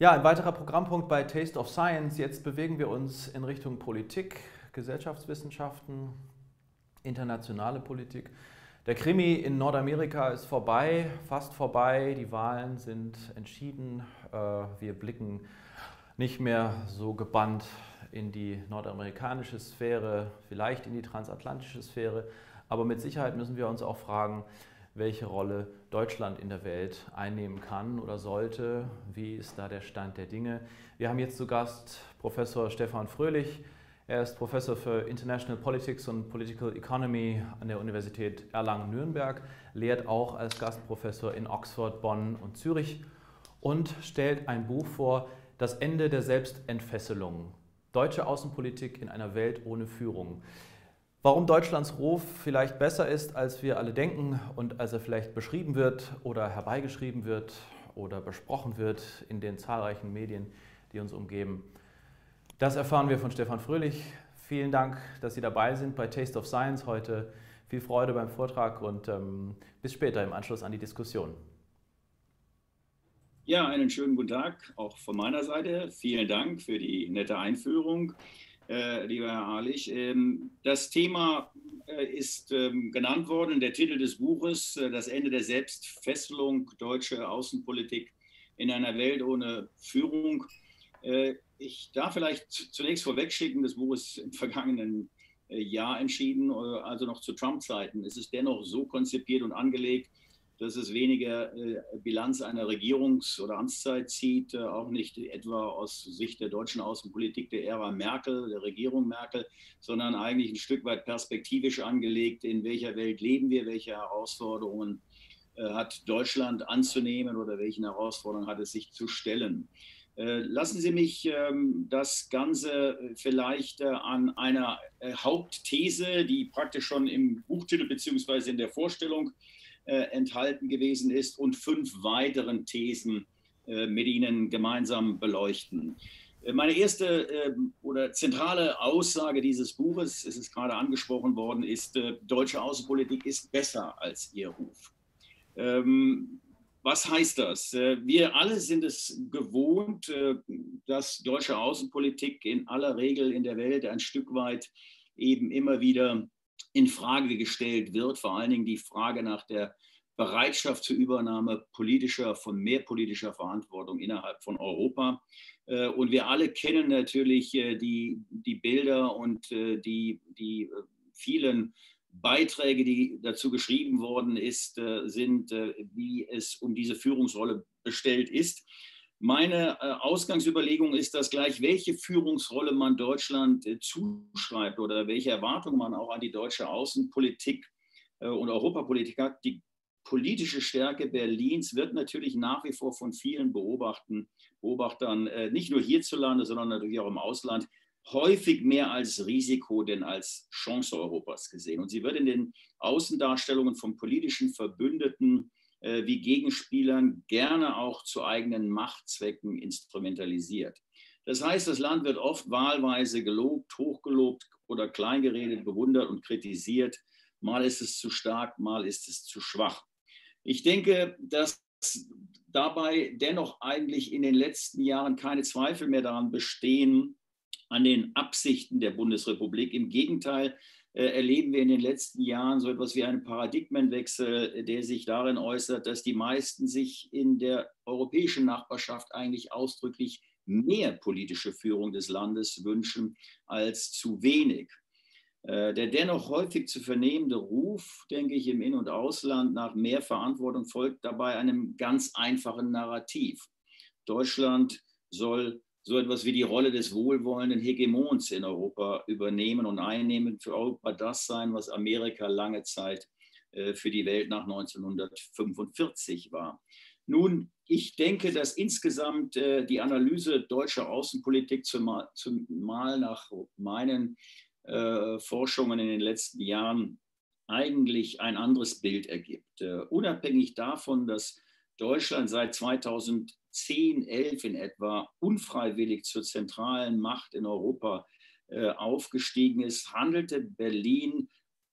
Ja, ein weiterer Programmpunkt bei Taste of Science. Jetzt bewegen wir uns in Richtung Politik, Gesellschaftswissenschaften, internationale Politik. Der Krimi in Nordamerika ist vorbei, fast vorbei. Die Wahlen sind entschieden. Wir blicken nicht mehr so gebannt in die nordamerikanische Sphäre, vielleicht in die transatlantische Sphäre. Aber mit Sicherheit müssen wir uns auch fragen, welche Rolle Deutschland in der Welt einnehmen kann oder sollte. Wie ist da der Stand der Dinge? Wir haben jetzt zu Gast Professor Stefan Fröhlich. Er ist Professor für International Politics und Political Economy an der Universität Erlangen-Nürnberg, lehrt auch als Gastprofessor in Oxford, Bonn und Zürich und stellt ein Buch vor, Das Ende der Selbstentfesselung. Deutsche Außenpolitik in einer Welt ohne Führung. Warum Deutschlands Ruf vielleicht besser ist, als wir alle denken und als er vielleicht beschrieben wird oder herbeigeschrieben wird oder besprochen wird in den zahlreichen Medien, die uns umgeben. Das erfahren wir von Stefan Fröhlich. Vielen Dank, dass Sie dabei sind bei Taste of Science heute. Viel Freude beim Vortrag und bis später im Anschluss an die Diskussion. Ja, einen schönen guten Tag auch von meiner Seite. Vielen Dank für die nette Einführung, lieber Herr Harlich. Das Thema ist genannt worden, der Titel des Buches, Das Ende der Selbstfesselung, deutsche Außenpolitik in einer Welt ohne Führung. Ich darf vielleicht zunächst vorwegschicken, das Buch ist im vergangenen Jahr entschieden, also noch zu Trump-Zeiten. Es ist dennoch so konzipiert und angelegt, dass es weniger Bilanz einer Regierungs- oder Amtszeit zieht, auch nicht etwa aus Sicht der deutschen Außenpolitik der Ära Merkel, der Regierung Merkel, sondern eigentlich ein Stück weit perspektivisch angelegt, in welcher Welt leben wir, welche Herausforderungen hat Deutschland anzunehmen oder welchen Herausforderungen hat es sich zu stellen. Lassen Sie mich das Ganze vielleicht an einer Hauptthese, die praktisch schon im Buchtitel bzw. in der Vorstellung enthalten gewesen ist, und 5 weiteren Thesen mit Ihnen gemeinsam beleuchten. Meine erste oder zentrale Aussage dieses Buches, es ist gerade angesprochen worden, ist, deutsche Außenpolitik ist besser als ihr Ruf. Was heißt das? Wir alle sind es gewohnt, dass deutsche Außenpolitik in aller Regel in der Welt ein Stück weit eben immer wieder in Frage gestellt wird, vor allen Dingen die Frage nach der Bereitschaft zur Übernahme von mehr politischer Verantwortung innerhalb von Europa. Und wir alle kennen natürlich die Bilder und die vielen Beiträge, die dazu geschrieben worden sind, wie es um diese Führungsrolle bestellt ist. Meine Ausgangsüberlegung ist, dass gleich welche Führungsrolle man Deutschland zuschreibt oder welche Erwartungen man auch an die deutsche Außenpolitik und Europapolitik hat, die politische Stärke Berlins wird natürlich nach wie vor von vielen Beobachtern nicht nur hierzulande, sondern natürlich auch im Ausland häufig mehr als Risiko denn als Chance Europas gesehen. Und sie wird in den Außendarstellungen von politischen Verbündeten wie Gegenspielern gerne auch zu eigenen Machtzwecken instrumentalisiert. Das heißt, das Land wird oft wahlweise gelobt, hochgelobt oder kleingeredet, bewundert und kritisiert. Mal ist es zu stark, mal ist es zu schwach. Ich denke, dass dabei dennoch eigentlich in den letzten Jahren keine Zweifel mehr daran bestehen, an den Absichten der Bundesrepublik. Im Gegenteil, erleben wir in den letzten Jahren so etwas wie einen Paradigmenwechsel, der sich darin äußert, dass die meisten sich in der europäischen Nachbarschaft eigentlich ausdrücklich mehr politische Führung des Landes wünschen als zu wenig. Der dennoch häufig zu vernehmende Ruf, denke ich, im In- und Ausland nach mehr Verantwortung folgt dabei einem ganz einfachen Narrativ. Deutschland soll so etwas wie die Rolle des wohlwollenden Hegemons in Europa übernehmen und einnehmen, für Europa das sein, was Amerika lange Zeit für die Welt nach 1945 war. Nun, ich denke, dass insgesamt die Analyse deutscher Außenpolitik zumal nach meinen Forschungen in den letzten Jahren eigentlich ein anderes Bild ergibt. Unabhängig davon, dass Deutschland seit 2010, 11 in etwa unfreiwillig zur zentralen Macht in Europa aufgestiegen ist, handelte Berlin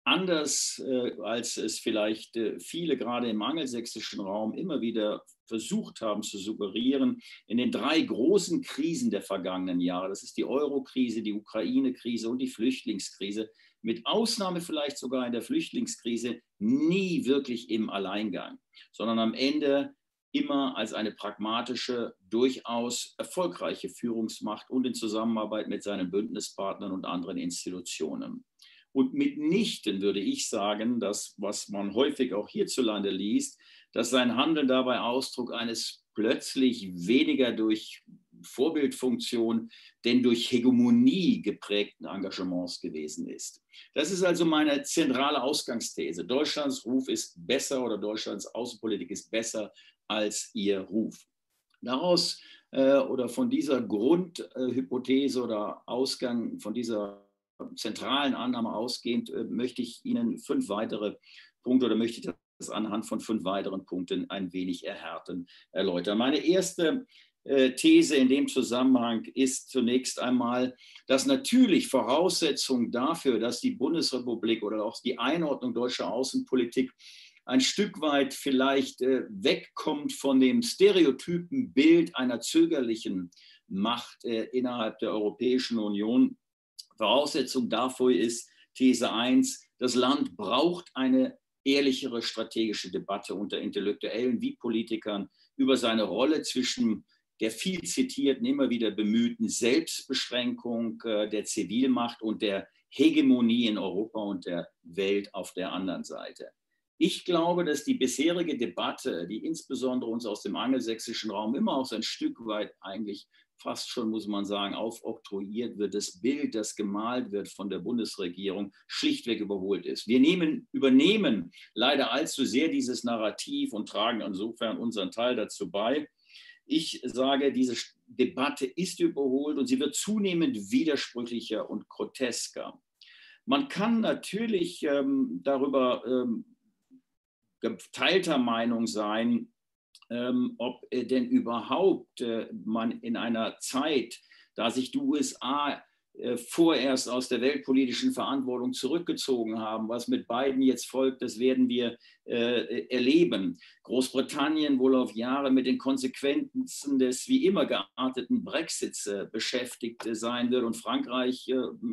anders als es vielleicht viele gerade im angelsächsischen Raum immer wieder versucht haben zu suggerieren, in den 3 großen Krisen der vergangenen Jahre, das ist die Euro-Krise, die Ukraine-Krise und die Flüchtlingskrise, mit Ausnahme vielleicht sogar in der Flüchtlingskrise, nie wirklich im Alleingang, sondern am Ende immer als eine pragmatische, durchaus erfolgreiche Führungsmacht und in Zusammenarbeit mit seinen Bündnispartnern und anderen Institutionen. Und mitnichten würde ich sagen, dass, was man häufig auch hierzulande liest, dass sein Handeln dabei Ausdruck eines plötzlich weniger durch Vorbildfunktion, denn durch Hegemonie geprägten Engagements gewesen ist. Das ist also meine zentrale Ausgangsthese. Deutschlands Ruf ist besser oder Deutschlands Außenpolitik ist besser als ihr Ruf. Daraus oder von dieser Grundhypothese oder Ausgang, von dieser zentralen Annahme ausgehend, möchte ich Ihnen 5 weitere Punkte oder möchte ich das anhand von 5 weiteren Punkten ein wenig erläutern. Meine erste These in dem Zusammenhang ist zunächst einmal, dass natürlich Voraussetzung dafür, dass die Bundesrepublik oder auch die Einordnung deutscher Außenpolitik ein Stück weit vielleicht wegkommt von dem stereotypen Bild einer zögerlichen Macht innerhalb der Europäischen Union. Voraussetzung dafür ist These 1, das Land braucht eine ehrlichere strategische Debatte unter Intellektuellen wie Politikern über seine Rolle zwischen der viel zitierten, immer wieder bemühten Selbstbeschränkung der Zivilmacht und der Hegemonie in Europa und der Welt auf der anderen Seite. Ich glaube, dass die bisherige Debatte, die insbesondere uns aus dem angelsächsischen Raum immer auch so ein Stück weit eigentlich fast schon, muss man sagen, aufoktroyiert wird, das Bild, das gemalt wird von der Bundesregierung, schlichtweg überholt ist. Wir übernehmen leider allzu sehr dieses Narrativ und tragen insofern unseren Teil dazu bei. Ich sage, diese Debatte ist überholt und sie wird zunehmend widersprüchlicher und grotesker. Man kann natürlich darüber geteilter Meinung sein, ob denn überhaupt man in einer Zeit, da sich die USA vorerst aus der weltpolitischen Verantwortung zurückgezogen haben. Was mit Biden jetzt folgt, das werden wir erleben. Großbritannien wohl auf Jahre mit den Konsequenzen des wie immer gearteten Brexits beschäftigt sein wird und Frankreich,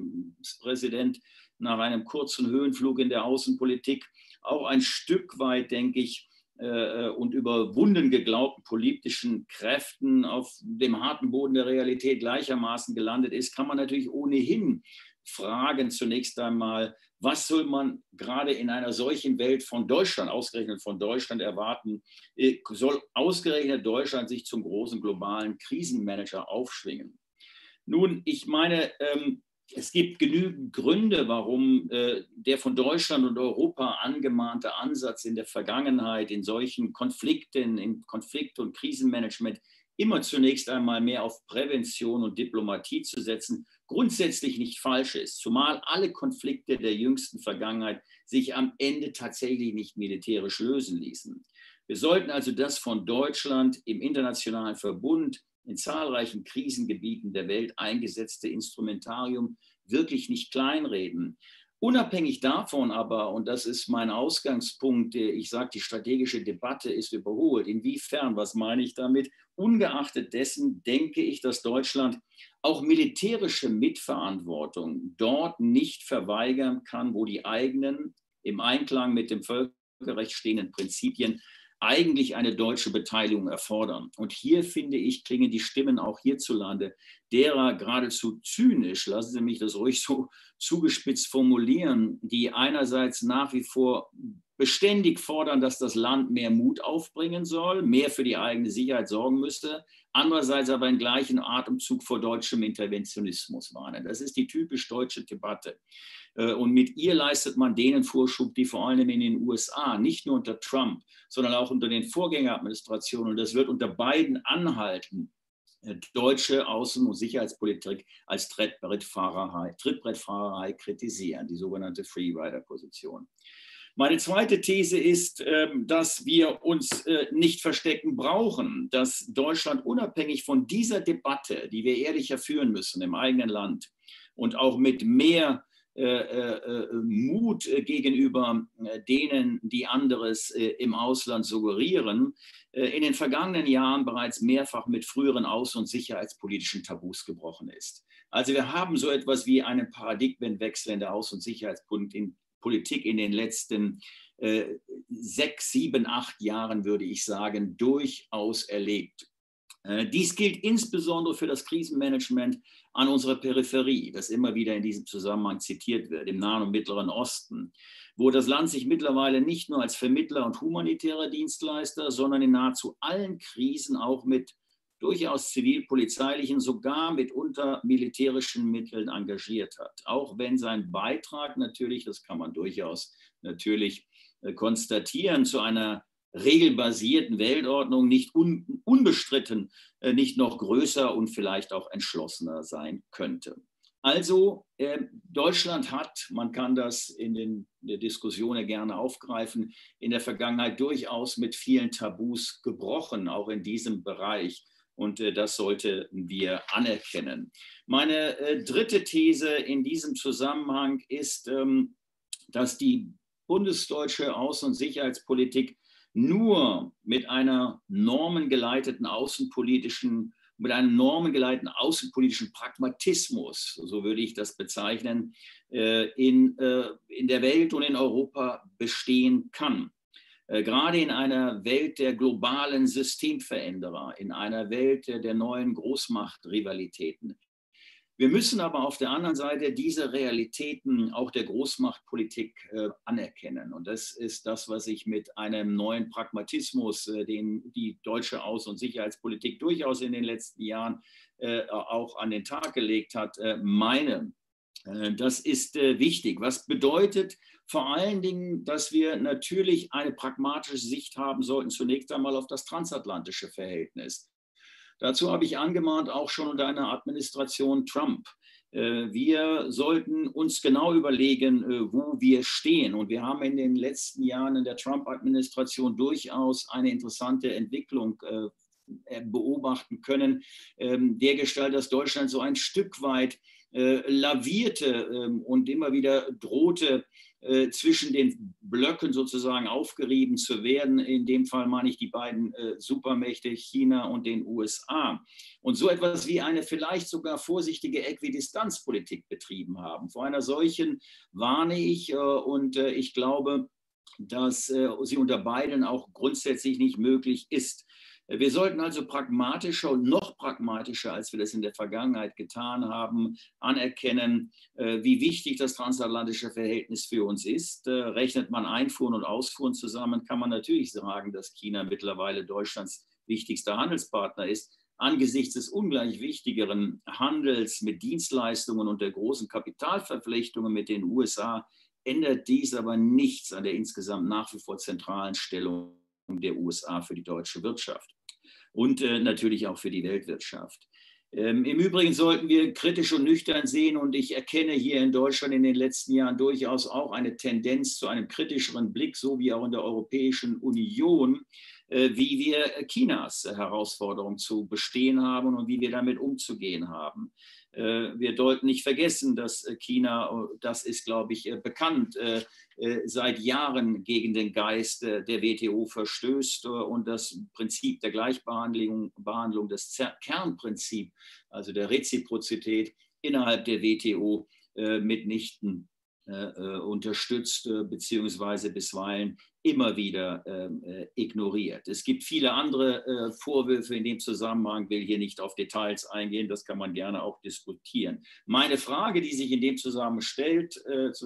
Präsident, nach einem kurzen Höhenflug in der Außenpolitik auch ein Stück weit, denke ich, und überwunden geglaubten politischen Kräften auf dem harten Boden der Realität gleichermaßen gelandet ist, kann man natürlich ohnehin fragen zunächst einmal, was soll man gerade in einer solchen Welt von Deutschland, ausgerechnet von Deutschland erwarten, soll ausgerechnet Deutschland sich zum großen globalen Krisenmanager aufschwingen? Nun, ich meine, es gibt genügend Gründe, warum der von Deutschland und Europa angemahnte Ansatz in der Vergangenheit in solchen Konflikten, in Konflikt- und Krisenmanagement immer zunächst einmal mehr auf Prävention und Diplomatie zu setzen, grundsätzlich nicht falsch ist, zumal alle Konflikte der jüngsten Vergangenheit sich am Ende tatsächlich nicht militärisch lösen ließen. Wir sollten also das von Deutschland im internationalen Verbund in zahlreichen Krisengebieten der Welt eingesetzte Instrumentarium wirklich nicht kleinreden. Unabhängig davon aber, und das ist mein Ausgangspunkt, ich sage, die strategische Debatte ist überholt. Inwiefern, was meine ich damit? Ungeachtet dessen denke ich, dass Deutschland auch militärische Mitverantwortung dort nicht verweigern kann, wo die eigenen im Einklang mit dem Völkerrecht stehenden Prinzipien eigentlich eine deutsche Beteiligung erfordern. Und hier, finde ich, klingen die Stimmen auch hierzulande derer geradezu zynisch, lassen Sie mich das ruhig so zugespitzt formulieren, die einerseits nach wie vor beständig fordern, dass das Land mehr Mut aufbringen soll, mehr für die eigene Sicherheit sorgen müsste, andererseits aber im gleichen Atemzug vor deutschem Interventionismus warnen. Das ist die typisch deutsche Debatte. Und mit ihr leistet man denen Vorschub, die vor allem in den USA, nicht nur unter Trump, sondern auch unter den Vorgängeradministrationen, und das wird unter Biden anhalten, deutsche Außen- und Sicherheitspolitik als Trittbrettfahrerei kritisieren, die sogenannte Freerider-Position. Meine zweite These ist, dass wir uns nicht verstecken brauchen, dass Deutschland unabhängig von dieser Debatte, die wir ehrlicher führen müssen im eigenen Land und auch mit mehr Mut gegenüber denen, die anderes im Ausland suggerieren, in den vergangenen Jahren bereits mehrfach mit früheren außen- und sicherheitspolitischen Tabus gebrochen ist. Also wir haben so etwas wie einen Paradigmenwechsel in der Außen- und Sicherheitspolitik in den letzten 6, 7, 8 Jahren, würde ich sagen, durchaus erlebt. Dies gilt insbesondere für das Krisenmanagement an unserer Peripherie, das immer wieder in diesem Zusammenhang zitiert wird, im Nahen und Mittleren Osten, wo das Land sich mittlerweile nicht nur als Vermittler und humanitärer Dienstleister, sondern in nahezu allen Krisen auch mit durchaus zivilpolizeilichen, sogar mitunter militärischen Mitteln engagiert hat. Auch wenn sein Beitrag natürlich, das kann man durchaus natürlich konstatieren, zu einer regelbasierten Weltordnung nicht unbestritten nicht noch größer und vielleicht auch entschlossener sein könnte. Also Deutschland hat, man kann das in der Diskussion ja gerne aufgreifen, in der Vergangenheit durchaus mit vielen Tabus gebrochen, auch in diesem Bereich. Und das sollten wir anerkennen. Meine dritte These in diesem Zusammenhang ist, dass die bundesdeutsche Außen- und Sicherheitspolitik nur mit einem normengeleiteten außenpolitischen Pragmatismus, so würde ich das bezeichnen, in der Welt und in Europa bestehen kann. Gerade in einer Welt der globalen Systemveränderer, in einer Welt der neuen Großmachtrivalitäten. Wir müssen aber auf der anderen Seite diese Realitäten auch der Großmachtpolitik anerkennen. Und das ist das, was ich mit einem neuen Pragmatismus, den die deutsche Außen- und Sicherheitspolitik durchaus in den letzten Jahren auch an den Tag gelegt hat, meine. Das ist wichtig. Was bedeutet vor allen Dingen, dass wir natürlich eine pragmatische Sicht haben sollten, zunächst einmal auf das transatlantische Verhältnis. Dazu habe ich angemahnt, auch schon unter einer Administration Trump. Wir sollten uns genau überlegen, wo wir stehen. Und wir haben in den letzten Jahren in der Trump-Administration durchaus eine interessante Entwicklung beobachten können, dergestalt, dass Deutschland so ein Stück weit lavierte und immer wieder drohte, zwischen den Blöcken sozusagen aufgerieben zu werden. In dem Fall meine ich die beiden Supermächte China und den USA. Und so etwas wie eine vielleicht sogar vorsichtige Äquidistanzpolitik betrieben haben. Vor einer solchen warne ich und ich glaube, dass sie unter Biden auch grundsätzlich nicht möglich ist. Wir sollten also pragmatischer und noch pragmatischer, als wir das in der Vergangenheit getan haben, anerkennen, wie wichtig das transatlantische Verhältnis für uns ist. Rechnet man Einfuhren und Ausfuhren zusammen, kann man natürlich sagen, dass China mittlerweile Deutschlands wichtigster Handelspartner ist. Angesichts des ungleich wichtigeren Handels mit Dienstleistungen und der großen Kapitalverflechtungen mit den USA ändert dies aber nichts an der insgesamt nach wie vor zentralen Stellung der USA für die deutsche Wirtschaft und natürlich auch für die Weltwirtschaft. Im Übrigen sollten wir kritisch und nüchtern sehen, und ich erkenne hier in Deutschland in den letzten Jahren durchaus auch eine Tendenz zu einem kritischeren Blick, so wie auch in der Europäischen Union, wie wir Chinas Herausforderung zu bestehen haben und wie wir damit umzugehen haben. Wir sollten nicht vergessen, dass China, das ist, glaube ich, bekannt, seit Jahren gegen den Geist der WTO verstößt und das Prinzip der Gleichbehandlung, das Kernprinzip, also der Reziprozität innerhalb der WTO mitnichten unterstützt beziehungsweise bisweilen immer wieder ignoriert. Es gibt viele andere Vorwürfe in dem Zusammenhang, will hier nicht auf Details eingehen, das kann man gerne auch diskutieren. Meine Frage, die sich in dem Zusammenhang stellt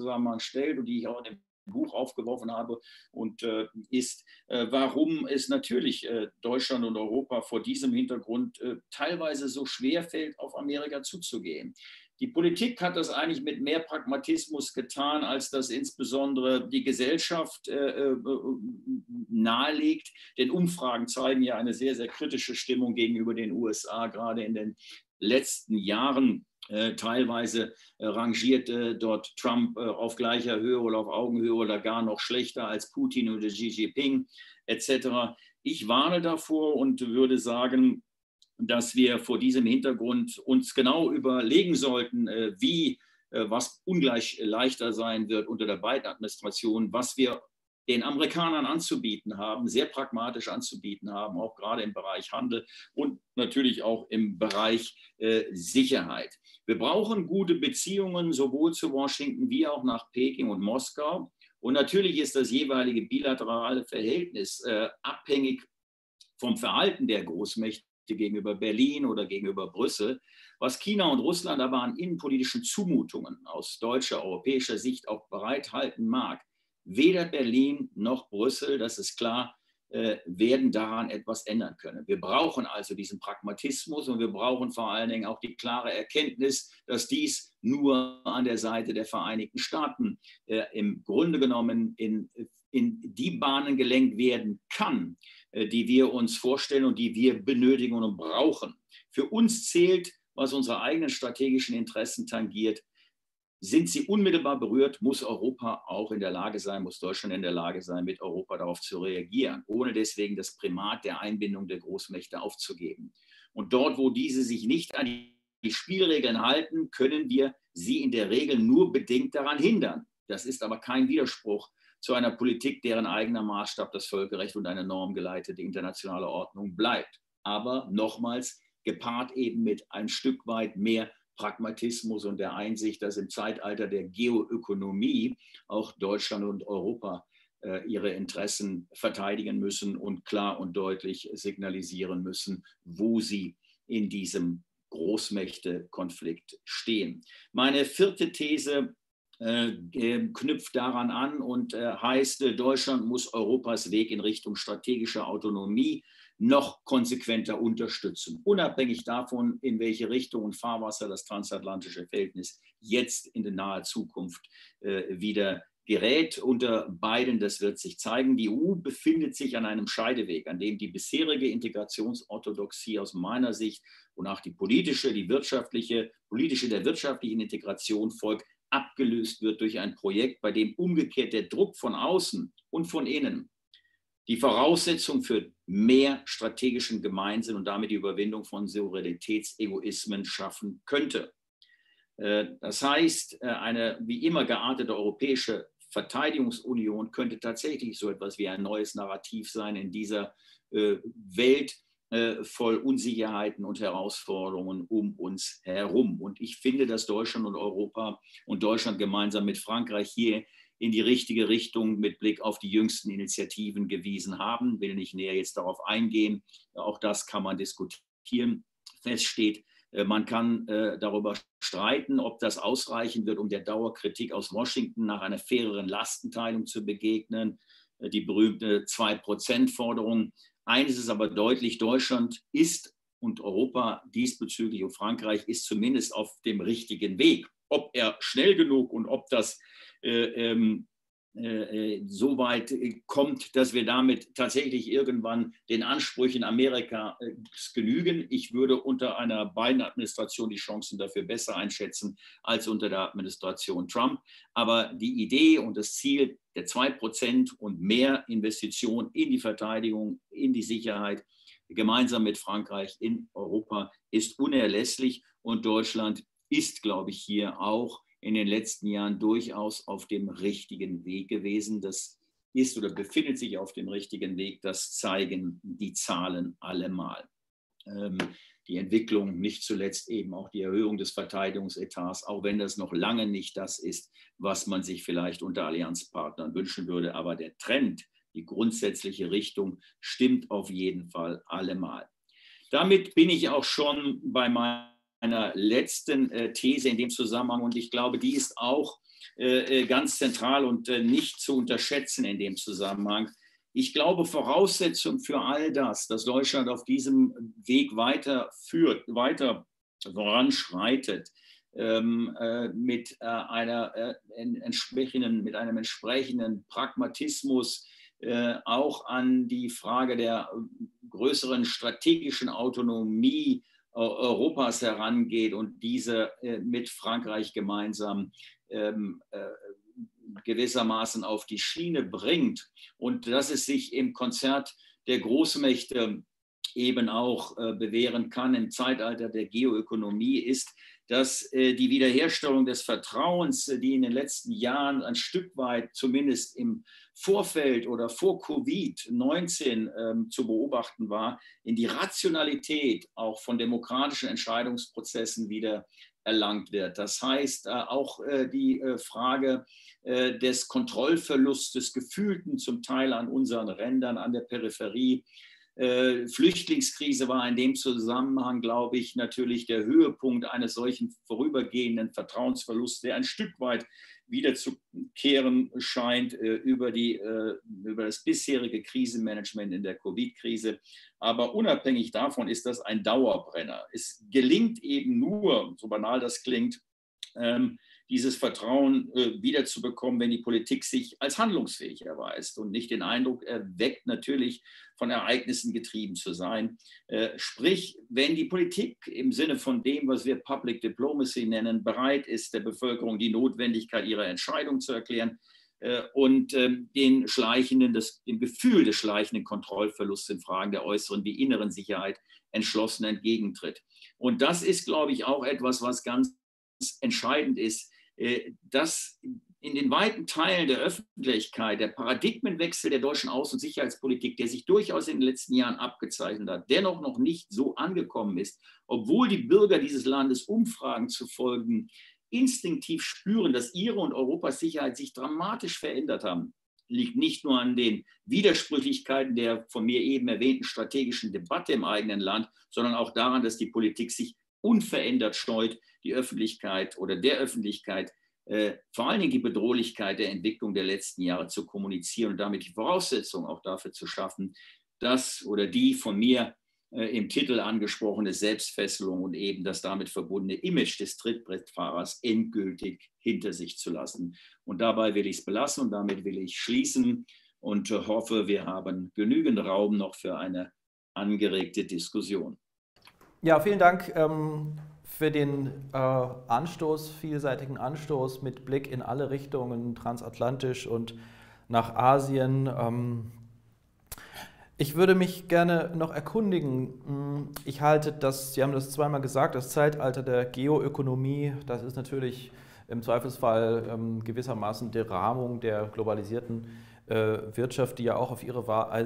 und die ich auch in dem Buch aufgeworfen habe, und ist, warum es natürlich Deutschland und Europa vor diesem Hintergrund teilweise so schwer fällt, auf Amerika zuzugehen. Die Politik hat das eigentlich mit mehr Pragmatismus getan, als das insbesondere die Gesellschaft nahelegt. Denn Umfragen zeigen ja eine sehr, sehr kritische Stimmung gegenüber den USA, gerade in den letzten Jahren. Teilweise rangiert dort Trump auf gleicher Höhe oder auf Augenhöhe oder gar noch schlechter als Putin oder Xi Jinping etc. Ich warne davor und würde sagen, dass wir vor diesem Hintergrund uns genau überlegen sollten, wie was ungleich leichter sein wird unter der Biden-Administration, was wir den Amerikanern anzubieten haben, sehr pragmatisch anzubieten haben, auch gerade im Bereich Handel und natürlich auch im Bereich Sicherheit. Wir brauchen gute Beziehungen sowohl zu Washington wie auch nach Peking und Moskau. Und natürlich ist das jeweilige bilaterale Verhältnis abhängig vom Verhalten der Großmächte gegenüber Berlin oder gegenüber Brüssel. Was China und Russland aber an innenpolitischen Zumutungen aus deutscher, europäischer Sicht auch bereithalten mag, weder Berlin noch Brüssel, das ist klar, werden daran etwas ändern können. Wir brauchen also diesen Pragmatismus und wir brauchen vor allen Dingen auch die klare Erkenntnis, dass dies nur an der Seite der Vereinigten Staaten im Grunde genommen in die Bahnen gelenkt werden kann, die wir uns vorstellen und die wir benötigen und brauchen. Für uns zählt, was unsere eigenen strategischen Interessen tangiert. Sind sie unmittelbar berührt, muss Europa auch in der Lage sein, muss Deutschland in der Lage sein, mit Europa darauf zu reagieren, ohne deswegen das Primat der Einbindung der Großmächte aufzugeben. Und dort, wo diese sich nicht an die Spielregeln halten, können wir sie in der Regel nur bedingt daran hindern. Das ist aber kein Widerspruch zu einer Politik, deren eigener Maßstab das Völkerrecht und eine normgeleitete internationale Ordnung bleibt. Aber nochmals gepaart eben mit ein Stück weit mehr Pragmatismus und der Einsicht, dass im Zeitalter der Geoökonomie auch Deutschland und Europa ihre Interessen verteidigen müssen und klar und deutlich signalisieren müssen, wo sie in diesem Großmächte-Konflikt stehen. Meine vierte These knüpft daran an und heißt, Deutschland muss Europas Weg in Richtung strategischer Autonomie noch konsequenter unterstützen, unabhängig davon, in welche Richtung und Fahrwasser das transatlantische Verhältnis jetzt in der nahen Zukunft wieder gerät. Unter Biden, das wird sich zeigen. Die EU befindet sich an einem Scheideweg, an dem die bisherige Integrationsorthodoxie aus meiner Sicht, wonach die politische der wirtschaftlichen Integration folgt, abgelöst wird durch ein Projekt, bei dem umgekehrt der Druck von außen und von innen die Voraussetzung für mehr strategischen Gemeinsinn und damit die Überwindung von Souveränitätsegoismen schaffen könnte. Das heißt, eine wie immer geartete europäische Verteidigungsunion könnte tatsächlich so etwas wie ein neues Narrativ sein in dieser Welt voll Unsicherheiten und Herausforderungen um uns herum. Und ich finde, dass Deutschland und Europa und Deutschland gemeinsam mit Frankreich hier in die richtige Richtung mit Blick auf die jüngsten Initiativen gewiesen haben. Will nicht näher jetzt darauf eingehen. Auch das kann man diskutieren. Fest steht, man kann darüber streiten, ob das ausreichen wird, um der Dauerkritik aus Washington nach einer faireren Lastenteilung zu begegnen. Die berühmte 2%-Forderung. Eines ist aber deutlich, Deutschland ist und Europa diesbezüglich und Frankreich ist zumindest auf dem richtigen Weg. Ob er schnell genug und ob das so weit kommt, dass wir damit tatsächlich irgendwann den Ansprüchen Amerikas genügen. Ich würde unter einer Biden-Administration die Chancen dafür besser einschätzen als unter der Administration Trump. Aber die Idee und das Ziel der 2% und mehr Investitionen in die Verteidigung, in die Sicherheit, gemeinsam mit Frankreich in Europa, ist unerlässlich. Und Deutschland ist, glaube ich, hier auch in den letzten Jahren durchaus auf dem richtigen Weg gewesen. Das ist oder befindet sich auf dem richtigen Weg. Das zeigen die Zahlen allemal. Die Entwicklung, nicht zuletzt eben auch die Erhöhung des Verteidigungsetats, auch wenn das noch lange nicht das ist, was man sich vielleicht unter Allianzpartnern wünschen würde. Aber der Trend, die grundsätzliche Richtung stimmt auf jeden Fall allemal. Damit bin ich auch schon bei meiner letzten These in dem Zusammenhang und ich glaube, die ist auch ganz zentral und nicht zu unterschätzen in dem Zusammenhang. Ich glaube, Voraussetzung für all das, dass Deutschland auf diesem Weg weiter voranschreitet, mit einem entsprechenden Pragmatismus auch an die Frage der größeren strategischen Autonomie Europas herangeht und diese mit Frankreich gemeinsam gewissermaßen auf die Schiene bringt und dass es sich im Konzert der Großmächte eben auch bewähren kann im Zeitalter der Geoökonomie, ist, dass die Wiederherstellung des Vertrauens, die in den letzten Jahren ein Stück weit zumindest im Vorfeld oder vor Covid-19 zu beobachten war, in die Rationalität auch von demokratischen Entscheidungsprozessen wieder erlangt wird. Das heißt, auch die Frage des Kontrollverlusts, des Gefühlten zum Teil an unseren Rändern, an der Peripherie. Flüchtlingskrise war in dem Zusammenhang, glaube ich, natürlich der Höhepunkt eines solchen vorübergehenden Vertrauensverlusts, der ein Stück weit wiederzukehren scheint über das bisherige Krisenmanagement in der Covid-Krise. Aber unabhängig davon ist das ein Dauerbrenner. Es gelingt eben nur, so banal das klingt, dieses Vertrauen wiederzubekommen, wenn die Politik sich als handlungsfähig erweist und nicht den Eindruck erweckt, natürlich von Ereignissen getrieben zu sein. Sprich, wenn die Politik im Sinne von dem, was wir Public Diplomacy nennen, bereit ist, der Bevölkerung die Notwendigkeit ihrer Entscheidung zu erklären und dem Gefühl des schleichenden Kontrollverlusts in Fragen der äußeren wie inneren Sicherheit entschlossen entgegentritt. Und das ist, glaube ich, auch etwas, was ganz entscheidend ist, dass in den weiten Teilen der Öffentlichkeit der Paradigmenwechsel der deutschen Außen- und Sicherheitspolitik, der sich durchaus in den letzten Jahren abgezeichnet hat, dennoch noch nicht so angekommen ist, obwohl die Bürger dieses Landes Umfragen zufolge instinktiv spüren, dass ihre und Europas Sicherheit sich dramatisch verändert haben, liegt nicht nur an den Widersprüchlichkeiten der von mir eben erwähnten strategischen Debatte im eigenen Land, sondern auch daran, dass die Politik sich unverändert scheut, die Öffentlichkeit oder der Öffentlichkeit vor allen Dingen die Bedrohlichkeit der Entwicklung der letzten Jahre zu kommunizieren und damit die Voraussetzungen auch dafür zu schaffen, dass oder die von mir im Titel angesprochene Selbstfesselung und eben das damit verbundene Image des Trittbrettfahrers endgültig hinter sich zu lassen. Und dabei will ich es belassen und damit will ich schließen und hoffe, wir haben genügend Raum noch für eine angeregte Diskussion. Ja, vielen Dank für den vielseitigen Anstoß mit Blick in alle Richtungen, transatlantisch und nach Asien. Ich würde mich gerne noch erkundigen. Ich halte das, Sie haben das zweimal gesagt, das Zeitalter der Geoökonomie, das ist natürlich im Zweifelsfall gewissermaßen die Rahmung der globalisierten Wirtschaft, die ja auch auf ihre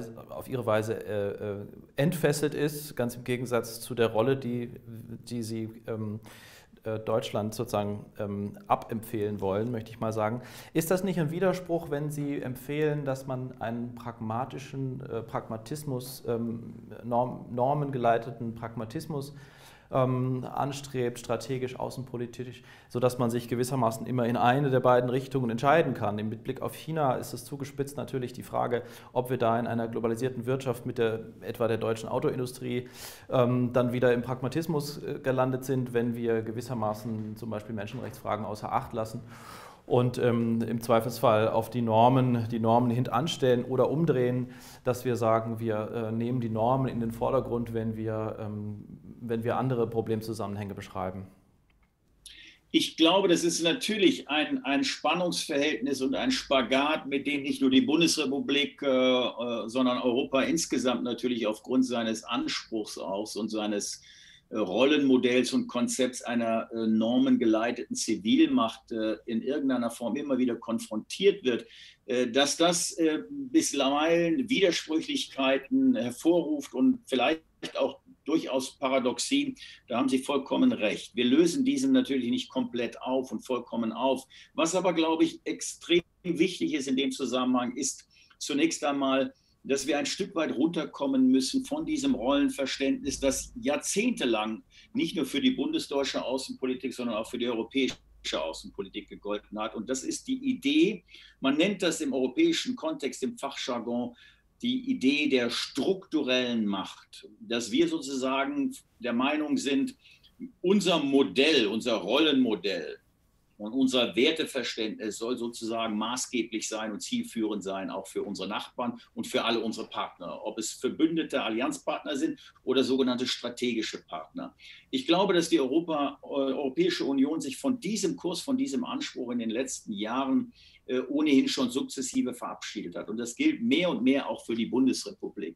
Weise entfesselt ist, ganz im Gegensatz zu der Rolle, die sie Deutschland sozusagen abempfehlen wollen, möchte ich mal sagen. Ist das nicht ein Widerspruch, wenn Sie empfehlen, dass man einen Pragmatismus, normengeleiteten Pragmatismus anstrebt, strategisch, außenpolitisch, sodass man sich gewissermaßen immer in eine der beiden Richtungen entscheiden kann? Mit Blick auf China ist es zugespitzt natürlich die Frage, ob wir da in einer globalisierten Wirtschaft mit etwa der deutschen Autoindustrie dann wieder im Pragmatismus gelandet sind, wenn wir gewissermaßen zum Beispiel Menschenrechtsfragen außer Acht lassen und im Zweifelsfall auf die Normen hintanstellen oder umdrehen, dass wir sagen, wir nehmen die Normen in den Vordergrund, wenn wir andere Problemzusammenhänge beschreiben. Ich glaube, das ist natürlich ein Spannungsverhältnis und ein Spagat, mit dem nicht nur die Bundesrepublik, sondern Europa insgesamt natürlich aufgrund seines Anspruchs auch und seines Rollenmodells und Konzepts einer normengeleiteten Zivilmacht in irgendeiner Form immer wieder konfrontiert wird, dass das bisweilen Widersprüchlichkeiten hervorruft und vielleicht auch durchaus Paradoxien, da haben Sie vollkommen recht. Wir lösen diesen natürlich nicht komplett auf und vollkommen auf. Was aber, glaube ich, extrem wichtig ist in dem Zusammenhang, ist zunächst einmal, dass wir ein Stück weit runterkommen müssen von diesem Rollenverständnis, das jahrzehntelang nicht nur für die bundesdeutsche Außenpolitik, sondern auch für die europäische Außenpolitik gegolten hat. Und das ist die Idee, man nennt das im europäischen Kontext, im Fachjargon, die Idee der strukturellen Macht, dass wir sozusagen der Meinung sind, unser Modell, unser Rollenmodell und unser Werteverständnis soll sozusagen maßgeblich sein und zielführend sein, auch für unsere Nachbarn und für alle unsere Partner, ob es verbündete Allianzpartner sind oder sogenannte strategische Partner. Ich glaube, dass die Europäische Union sich von diesem Kurs, von diesem Anspruch in den letzten Jahren ohnehin schon sukzessive verabschiedet hat. Und das gilt mehr und mehr auch für die Bundesrepublik.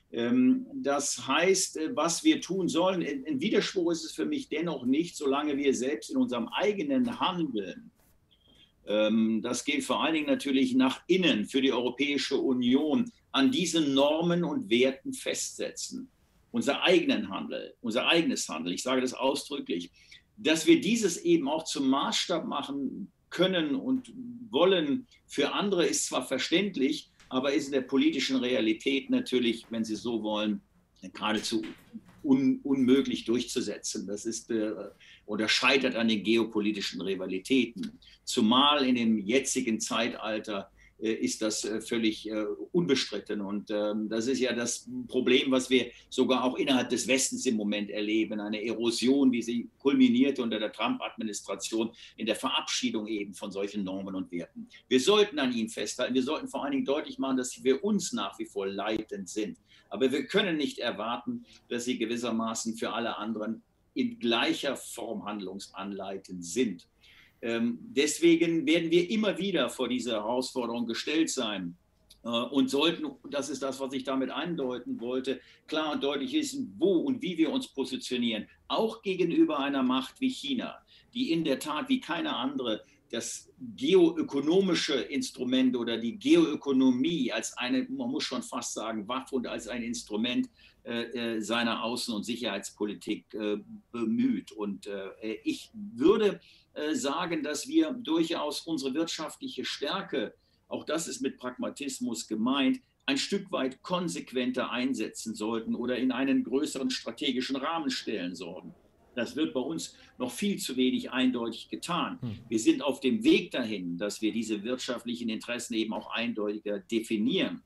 Das heißt, was wir tun sollen, ein Widerspruch ist es für mich dennoch nicht, solange wir selbst in unserem eigenen Handeln, das geht vor allen Dingen natürlich nach innen für die Europäische Union, an diesen Normen und Werten festsetzen. Unser eigenes Handeln, ich sage das ausdrücklich, dass wir dieses eben auch zum Maßstab machen können und wollen für andere, ist zwar verständlich, aber ist in der politischen Realität natürlich, wenn Sie so wollen, geradezu unmöglich durchzusetzen. Das ist oder scheitert an den geopolitischen Rivalitäten. Zumal in dem jetzigen Zeitalter ist das völlig unbestritten. Und das ist ja das Problem, was wir sogar auch innerhalb des Westens im Moment erleben. Eine Erosion, wie sie kulminierte unter der Trump-Administration in der Verabschiedung eben von solchen Normen und Werten. Wir sollten an ihnen festhalten. Wir sollten vor allen Dingen deutlich machen, dass sie für uns nach wie vor leitend sind. Aber wir können nicht erwarten, dass sie gewissermaßen für alle anderen in gleicher Form handlungsanleitend sind. Deswegen werden wir immer wieder vor diese Herausforderung gestellt sein und sollten, das ist das, was ich damit eindeuten wollte, klar und deutlich wissen, wo und wie wir uns positionieren, auch gegenüber einer Macht wie China, die in der Tat wie keine andere das geoökonomische Instrument oder die Geoökonomie als eine, man muss schon fast sagen, Waffe und als ein Instrument seiner Außen- und Sicherheitspolitik bemüht. Und ich würde sagen, dass wir durchaus unsere wirtschaftliche Stärke, auch das ist mit Pragmatismus gemeint, ein Stück weit konsequenter einsetzen sollten oder in einen größeren strategischen Rahmen stellen sollten. Das wird bei uns noch viel zu wenig eindeutig getan. Wir sind auf dem Weg dahin, dass wir diese wirtschaftlichen Interessen eben auch eindeutiger definieren.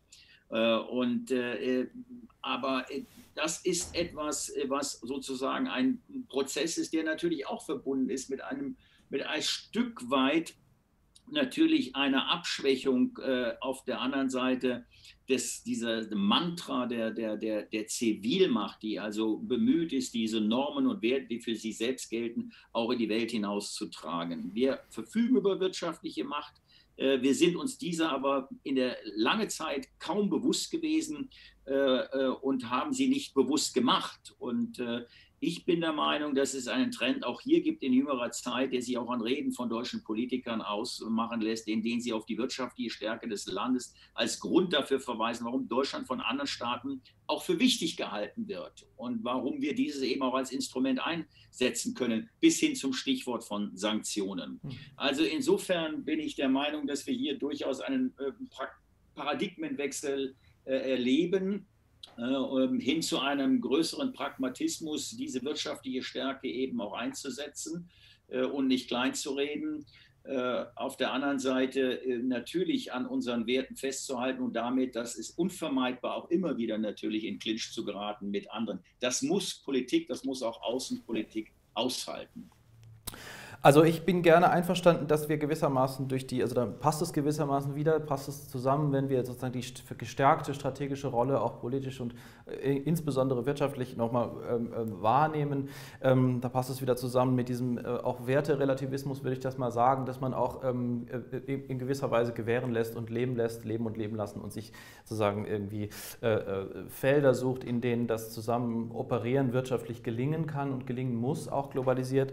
Aber das ist etwas, was sozusagen ein Prozess ist, der natürlich auch verbunden ist mit ein Stück weit natürlich eine Abschwächung auf der anderen Seite dieser Mantra der Zivilmacht, die also bemüht ist, diese Normen und Werte, die für sie selbst gelten, auch in die Welt hinauszutragen. Wir verfügen über wirtschaftliche Macht. Wir sind uns dieser aber in der lange Zeit kaum bewusst gewesen und haben sie nicht bewusst gemacht. Und ich bin der Meinung, dass es einen Trend auch hier gibt in jüngerer Zeit, der sich auch an Reden von deutschen Politikern ausmachen lässt, in denen sie auf die wirtschaftliche Stärke des Landes als Grund dafür verweisen, warum Deutschland von anderen Staaten auch für wichtig gehalten wird und warum wir dieses eben auch als Instrument einsetzen können, bis hin zum Stichwort von Sanktionen. Also insofern bin ich der Meinung, dass wir hier durchaus einen Paradigmenwechsel erleben, hin zu einem größeren Pragmatismus, diese wirtschaftliche Stärke eben auch einzusetzen und nicht kleinzureden. Auf der anderen Seite natürlich an unseren Werten festzuhalten und damit, das ist unvermeidbar, auch immer wieder natürlich in Clinch zu geraten mit anderen. Das muss Politik, das muss auch Außenpolitik aushalten. Also ich bin gerne einverstanden, dass wir gewissermaßen also dann passt es gewissermaßen wieder, passt es zusammen, wenn wir sozusagen die gestärkte strategische Rolle auch politisch und insbesondere wirtschaftlich nochmal wahrnehmen. Da passt es wieder zusammen mit diesem auch Werterelativismus, würde ich das mal sagen, dass man auch in gewisser Weise gewähren lässt und leben und leben lassen und sich sozusagen irgendwie Felder sucht, in denen das Zusammenoperieren wirtschaftlich gelingen kann und gelingen muss, auch globalisiert.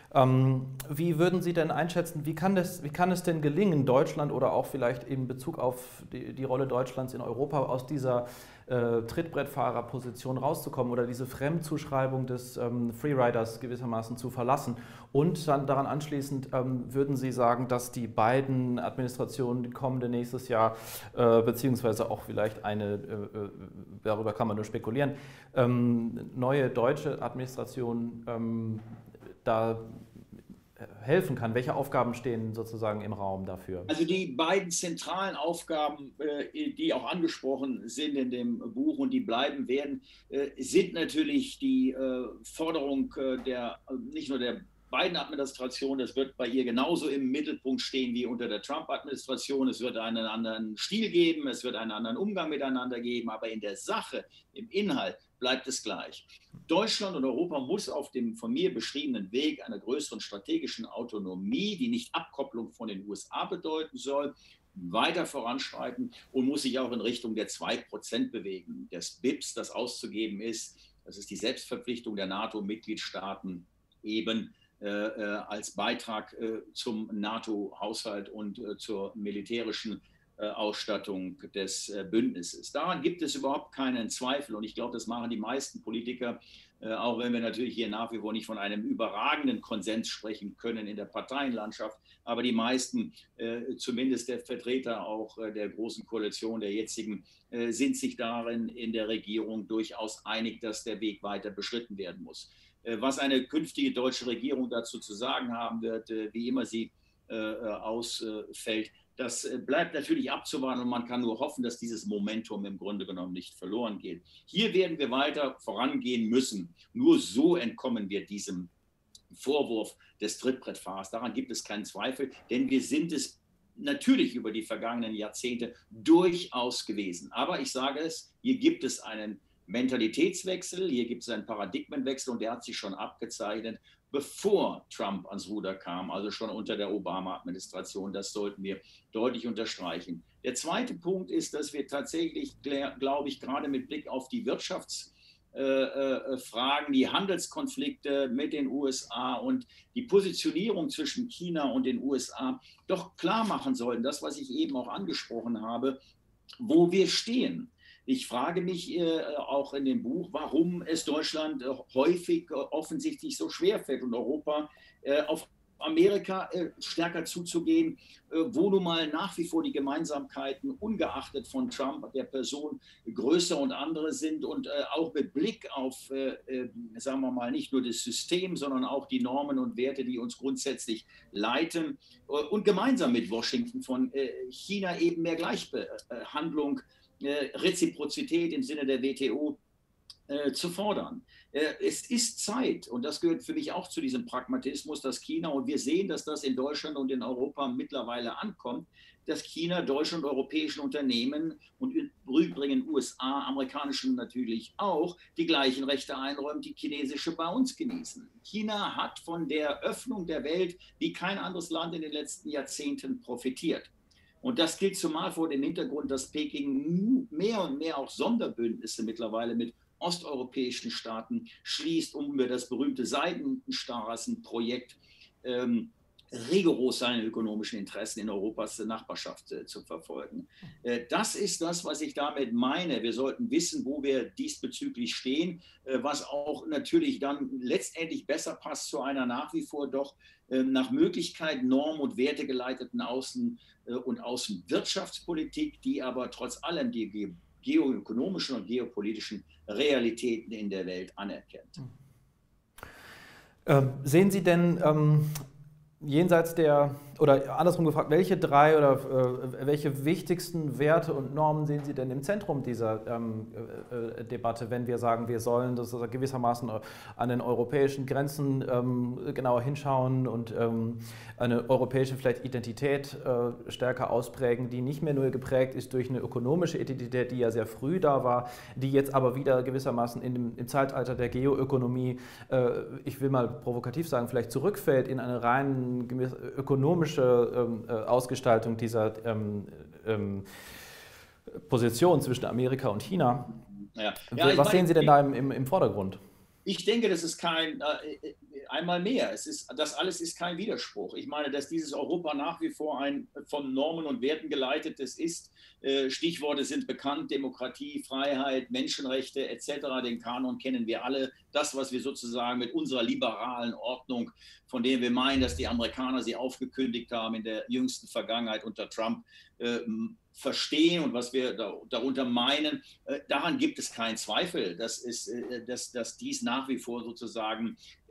Wie würden Sie denn einschätzen, wie kann es denn gelingen, Deutschland oder auch vielleicht in Bezug auf die Rolle Deutschlands in Europa aus dieser Trittbrettfahrerposition rauszukommen oder diese Fremdzuschreibung des Freeriders gewissermaßen zu verlassen? Und dann daran anschließend würden Sie sagen, dass die beiden Administrationen, die kommende nächstes Jahr, beziehungsweise auch vielleicht eine, darüber kann man nur spekulieren, neue deutsche Administration da helfen kann? Welche Aufgaben stehen sozusagen im Raum dafür? Also die beiden zentralen Aufgaben, die auch angesprochen sind in dem Buch und die bleiben werden, sind natürlich die Forderung nicht nur der Biden-Administration, das wird bei ihr genauso im Mittelpunkt stehen wie unter der Trump-Administration. Es wird einen anderen Stil geben, es wird einen anderen Umgang miteinander geben, aber in der Sache, im Inhalt bleibt es gleich. Deutschland und Europa muss auf dem von mir beschriebenen Weg einer größeren strategischen Autonomie, die nicht Abkopplung von den USA bedeuten soll, weiter voranschreiten und muss sich auch in Richtung der 2% bewegen. Das BIPs, das auszugeben ist, das ist die Selbstverpflichtung der NATO-Mitgliedstaaten eben als Beitrag zum NATO-Haushalt und zur militärischen Ausstattung des Bündnisses. Daran gibt es überhaupt keinen Zweifel und ich glaube, das machen die meisten Politiker, auch wenn wir natürlich hier nach wie vor nicht von einem überragenden Konsens sprechen können in der Parteienlandschaft, aber die meisten, zumindest der Vertreter auch der Großen Koalition, der jetzigen, sind sich darin in der Regierung durchaus einig, dass der Weg weiter beschritten werden muss. Was eine künftige deutsche Regierung dazu zu sagen haben wird, wie immer sie ausfällt, das bleibt natürlich abzuwarten und man kann nur hoffen, dass dieses Momentum im Grunde genommen nicht verloren geht. Hier werden wir weiter vorangehen müssen. Nur so entkommen wir diesem Vorwurf des Trittbrettfahrers. Daran gibt es keinen Zweifel, denn wir sind es natürlich über die vergangenen Jahrzehnte durchaus gewesen. Aber ich sage es, hier gibt es einen Mentalitätswechsel, hier gibt es einen Paradigmenwechsel und der hat sich schon abgezeichnet, bevor Trump ans Ruder kam, also schon unter der Obama-Administration. Das sollten wir deutlich unterstreichen. Der zweite Punkt ist, dass wir tatsächlich, glaube ich, gerade mit Blick auf die Wirtschaftsfragen, die Handelskonflikte mit den USA und die Positionierung zwischen China und den USA doch klar machen sollten, das, was ich eben auch angesprochen habe, wo wir stehen. Ich frage mich auch in dem Buch, warum es Deutschland häufig offensichtlich so schwerfällt und Europa auf Amerika stärker zuzugehen, wo nun mal nach wie vor die Gemeinsamkeiten ungeachtet von Trump, der Person, größer und andere sind und auch mit Blick auf, sagen wir mal, nicht nur das System, sondern auch die Normen und Werte, die uns grundsätzlich leiten und gemeinsam mit Washington von China eben mehr Gleichbehandlung, Reziprozität im Sinne der WTO zu fordern. Es ist Zeit, und das gehört für mich auch zu diesem Pragmatismus, dass China, und wir sehen, dass das in Deutschland und in Europa mittlerweile ankommt, dass China deutschen und europäischen Unternehmen und im Übrigen USA, amerikanischen natürlich auch, die gleichen Rechte einräumt, die chinesische bei uns genießen. China hat von der Öffnung der Welt wie kein anderes Land in den letzten Jahrzehnten profitiert. Und das gilt zumal vor dem Hintergrund, dass Peking mehr und mehr auch Sonderbündnisse mittlerweile mit osteuropäischen Staaten schließt, um über das berühmte Seidenstraßenprojekt rigoros seine ökonomischen Interessen in Europas Nachbarschaft zu verfolgen. Das ist das, was ich damit meine. Wir sollten wissen, wo wir diesbezüglich stehen, was auch natürlich dann letztendlich besser passt zu einer nach wie vor doch nach Möglichkeit norm- und wertegeleiteten Außen- und Außenwirtschaftspolitik, die aber trotz allem die geoökonomischen und geopolitischen Realitäten in der Welt anerkennt. Sehen Sie denn jenseits der, oder andersrum gefragt, welche drei oder welche wichtigsten Werte und Normen sehen Sie denn im Zentrum dieser Debatte, wenn wir sagen, wir sollen das gewissermaßen an den europäischen Grenzen genauer hinschauen und eine europäische vielleicht Identität stärker ausprägen, die nicht mehr nur geprägt ist durch eine ökonomische Identität, die ja sehr früh da war, die jetzt aber wieder gewissermaßen im Zeitalter der Geoökonomie, ich will mal provokativ sagen, vielleicht zurückfällt in eine rein ökonomische Ausgestaltung dieser Position zwischen Amerika und China. Ja. Was sehen Sie denn da im Vordergrund? Ich denke, das ist einmal mehr, das alles ist kein Widerspruch. Ich meine, dass dieses Europa nach wie vor ein von Normen und Werten geleitetes ist. Stichworte sind bekannt: Demokratie, Freiheit, Menschenrechte etc. Den Kanon kennen wir alle. Das, was wir sozusagen mit unserer liberalen Ordnung, von der wir meinen, dass die Amerikaner sie aufgekündigt haben in der jüngsten Vergangenheit unter Trump, verstehen und was wir darunter meinen, daran gibt es keinen Zweifel. Dass dies nach wie vor sozusagen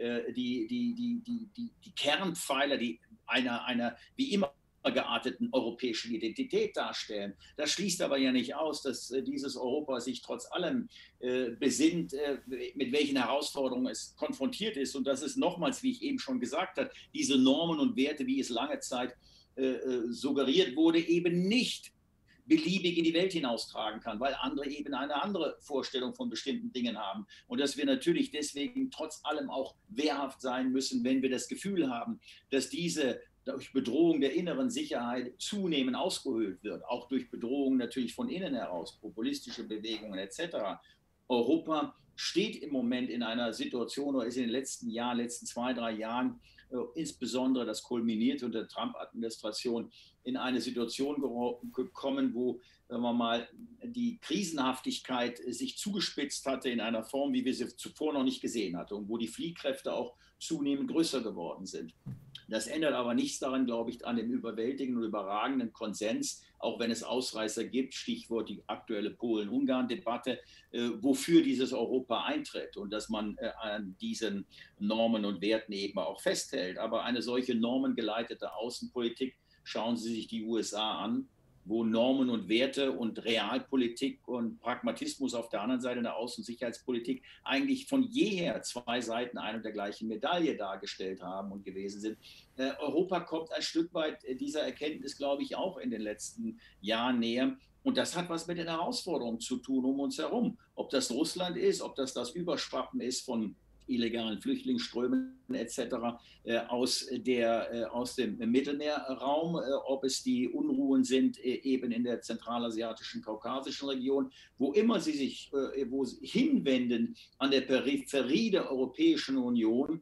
die Kernpfeiler einer wie immer gearteten europäischen Identität darstellen. Das schließt aber ja nicht aus, dass dieses Europa sich trotz allem besinnt, mit welchen Herausforderungen es konfrontiert ist und dass es nochmals, wie ich eben schon gesagt habe, diese Normen und Werte, wie es lange Zeit suggeriert wurde, eben nicht beliebig in die Welt hinaustragen kann, weil andere eben eine andere Vorstellung von bestimmten Dingen haben. Und dass wir natürlich deswegen trotz allem auch wehrhaft sein müssen, wenn wir das Gefühl haben, dass diese durch Bedrohung der inneren Sicherheit zunehmend ausgehöhlt wird, auch durch Bedrohungen natürlich von innen heraus, populistische Bewegungen etc. Europa steht im Moment in einer Situation oder ist in den letzten Jahren, letzten 2, 3 Jahren, insbesondere das kulminiert unter der Trump-Administration, in eine Situation gekommen, wo, sagen wir mal, die Krisenhaftigkeit sich zugespitzt hatte in einer Form, wie wir sie zuvor noch nicht gesehen hatten und wo die Fliehkräfte auch zunehmend größer geworden sind. Das ändert aber nichts daran, glaube ich, an dem überwältigenden und überragenden Konsens, auch wenn es Ausreißer gibt, Stichwort die aktuelle Polen-Ungarn-Debatte, wofür dieses Europa eintritt und dass man an diesen Normen und Werten eben auch festhält. Aber eine solche normengeleitete Außenpolitik, schauen Sie sich die USA an, wo Normen und Werte und Realpolitik und Pragmatismus auf der anderen Seite in der Außen- und Sicherheitspolitik eigentlich von jeher 2 Seiten einer und der gleichen Medaille dargestellt haben und gewesen sind. Europa kommt ein Stück weit dieser Erkenntnis, glaube ich, auch in den letzten Jahren näher. Und das hat was mit den Herausforderungen zu tun um uns herum. Ob das Russland ist, ob das Überschwappen ist von illegalen Flüchtlingsströmen etc. Aus dem Mittelmeerraum, ob es die Unruhen sind eben in der zentralasiatischen, kaukasischen Region, wo immer sie sich hinwenden an der Peripherie der Europäischen Union,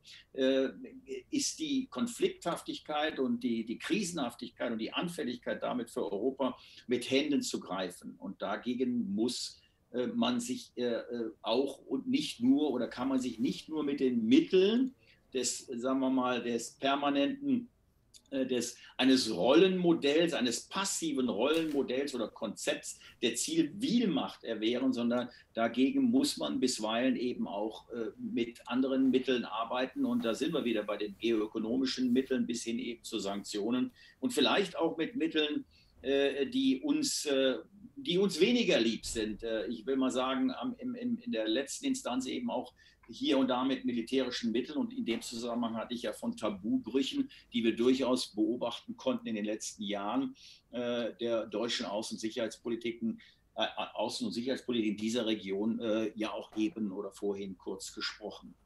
ist die Konflikthaftigkeit und die Krisenhaftigkeit und die Anfälligkeit damit für Europa mit Händen zu greifen. Und dagegen muss man sich auch und nicht nur oder kann man sich nicht nur mit den Mitteln des, sagen wir mal, des permanenten, eines Rollenmodells, eines passiven Rollenmodells oder Konzepts der Zivilmacht erwehren, sondern dagegen muss man bisweilen eben auch mit anderen Mitteln arbeiten. Und da sind wir wieder bei den geoökonomischen Mitteln bis hin eben zu Sanktionen und vielleicht auch mit Mitteln, die uns weniger lieb sind. Ich will mal sagen, in der letzten Instanz eben auch hier und da mit militärischen Mitteln. Und in dem Zusammenhang hatte ich ja von Tabubrüchen, die wir durchaus beobachten konnten in den letzten Jahren der deutschen Außen- und Sicherheitspolitik in dieser Region ja auch eben oder vorhin kurz gesprochen.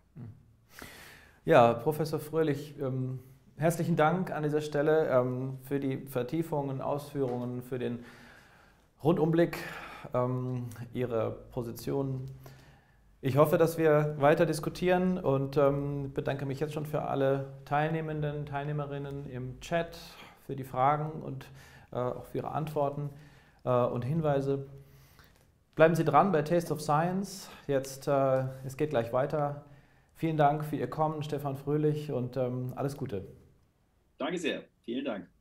Ja, Professor Fröhlich, herzlichen Dank an dieser Stelle für die Vertiefungen, Ausführungen, für den Rundumblick Ihrer Position. Ich hoffe, dass wir weiter diskutieren und bedanke mich jetzt schon für alle Teilnehmenden, Teilnehmerinnen im Chat, für die Fragen und auch für Ihre Antworten und Hinweise. Bleiben Sie dran bei Taste of Science. Jetzt, es geht gleich weiter. Vielen Dank für Ihr Kommen, Stefan Fröhlich, und alles Gute. Danke sehr. Vielen Dank.